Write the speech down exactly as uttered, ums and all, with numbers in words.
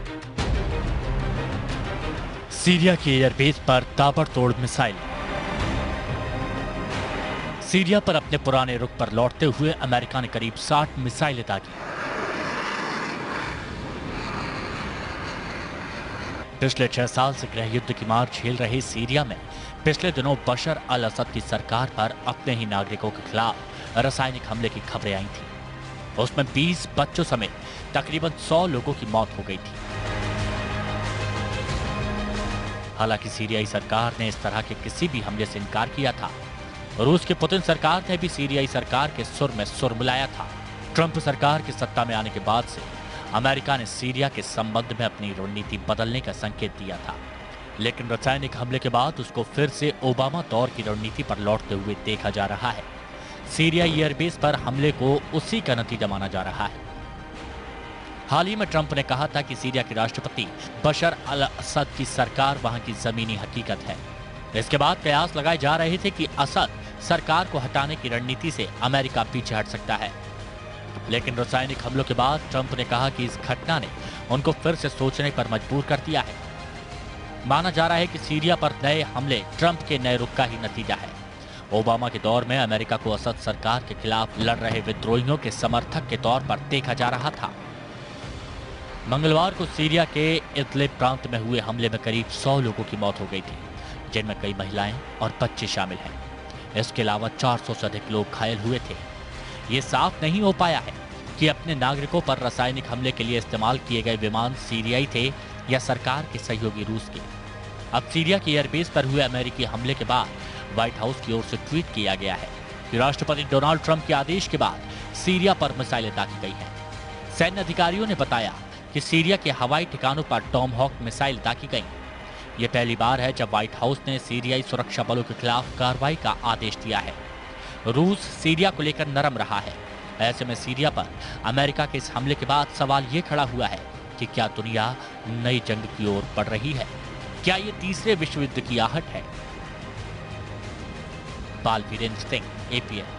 Syria के airbase पर ताबड़तोड़ मिसाइल। सीरिया पर अपने पुराने रुख पर लौटते हुए अमेरिका ने करीब साठ मिसाइलें दागी। पिछले छह साल से गृह युद्ध की मार झेल रहे सीरिया में पिछले दिनों बशर अल असद की सरकार पर अपने ही नागरिकों के खिलाफ रासायनिक हमले की खबरें आई थी। उसमें बीस बच्चों समेत तकरीबन सौ लोगों की मौत हो गई थी। हालांकि सीरियाई सरकार ने इस तरह के किसी भी हमले से इनकार किया था। रूस की पुतिन सरकार ने भी सीरियाई सरकार के सुर में सुर मिलाया था। ट्रंप सरकार की सत्ता में आने के बाद से अमेरिका ने सीरिया के संबंध में अपनी रणनीति बदलने का संकेत दिया था, लेकिन रासायनिक हमले के बाद उसको फिर से ओबामा दौर की रणनीति पर लौटते हुए देखा जा रहा है। सीरियाई एयरबेस पर हमले को उसी का नतीजा माना जा रहा है। हाल ही में ट्रंप ने कहा था कि सीरिया के राष्ट्रपति बशर अल असद की सरकार वहां की जमीनी हकीकत है। इसके बाद कयास लगाए जा रहे थे कि असद सरकार को हटाने की रणनीति से अमेरिका पीछे हट सकता है, लेकिन रासायनिक हमलों के बाद ट्रंप ने कहा कि इस घटना ने उनको फिर से सोचने पर मजबूर कर दिया है। माना जा रहा है कि सीरिया पर नए हमले ट्रंप के नए रुख का ही नतीजा है। ओबामा के दौर में अमेरिका को असद सरकार के खिलाफ लड़ रहे विद्रोहियों के समर्थक के तौर पर देखा जा रहा था। मंगलवार को सीरिया के इदलिब प्रांत में हुए हमले में करीब सौ लोगों की मौत हो गई थी, जिनमें कई महिलाएं और बच्चे शामिल हैं। इसके अलावा चार सौ से अधिक लोग घायल हुए थे। ये साफ नहीं हो पाया है कि अपने नागरिकों पर रासायनिक हमले के लिए इस्तेमाल किए गए विमान सीरियाई थे या सरकार के सहयोगी रूस के। अब सीरिया के एयरबेस पर हुए अमेरिकी हमले के बाद व्हाइट हाउस की ओर से ट्वीट किया गया है कि राष्ट्रपति डोनाल्ड ट्रंप के आदेश के बाद सीरिया पर मिसाइलें दागी गई हैं। सैन्य अधिकारियों ने बताया कि सीरिया के हवाई ठिकानों पर टॉमहॉक मिसाइल दागी गई। ये पहली बार है जब व्हाइट हाउस ने सीरियाई सुरक्षा बलों के खिलाफ कार्रवाई का आदेश दिया है। रूस सीरिया को लेकर नरम रहा है। ऐसे में सीरिया पर अमेरिका के इस हमले के बाद सवाल ये खड़ा हुआ है कि क्या दुनिया नई जंग की ओर बढ़ रही है? क्या ये तीसरे विश्व युद्ध की आहट है? बाल वीरेंद्र सिंह, एपीएन।